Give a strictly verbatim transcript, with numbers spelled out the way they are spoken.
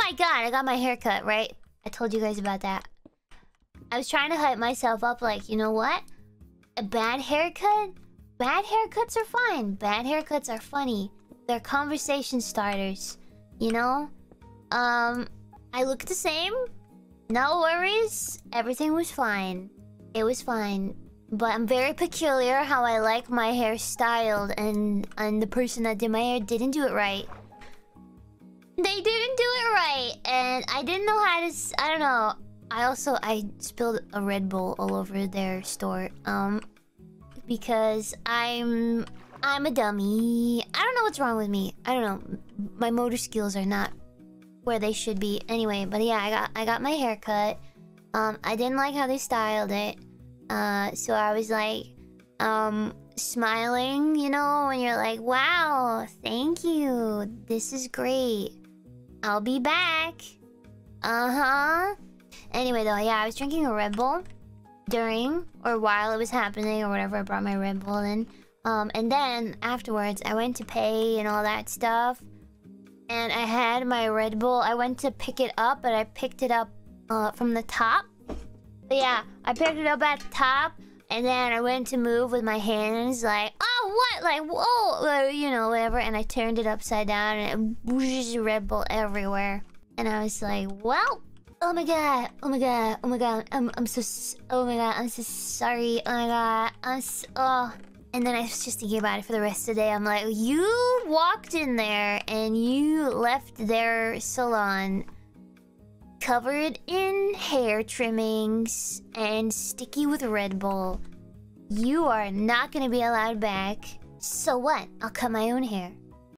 my god, I got my hair cut, right? I told you guys about that. I was trying to hype myself up like, you know what? A bad haircut? Bad haircuts are fine. Bad haircuts are funny. They're conversation starters. You know? Um, I look the same. No worries. Everything was fine. It was fine. But I'm very peculiar how I like my hair styled, and, and the person that did my hair didn't do it right. They didn't do it right, and I didn't know how to... S I don't know. I also... I spilled a Red Bull all over their store. Um... Because I'm... I'm a dummy. I don't know what's wrong with me. I don't know. My motor skills are not where they should be. Anyway, but yeah, I got I got my hair cut. Um, I didn't like how they styled it. Uh, so I was like... Um... Smiling, you know, when you're like, wow, thank you. This is great. I'll be back. Uh-huh. Anyway, though, yeah, I was drinking a Red Bull during or while it was happening or whatever. I brought my Red Bull in. Um, and then afterwards, I went to pay and all that stuff. And I had my Red Bull. I went to pick it up, but I picked it up uh, from the top. But yeah, I picked it up at the top. And then I went to move with my hands, like, oh, what? Like, whoa, uh, you know, whatever. And I turned it upside down, and it whoosh, Red Bull everywhere. And I was like, well, oh my god, oh my god, oh my god, I'm, I'm so, oh my god, I'm so sorry, oh my god, I'm so, oh. And then I was just thinking about it for the rest of the day. I'm like, you walked in there, and you left their salon covered in hair trimmings and sticky with Red Bull. You are not gonna be allowed back. So what? I'll cut my own hair.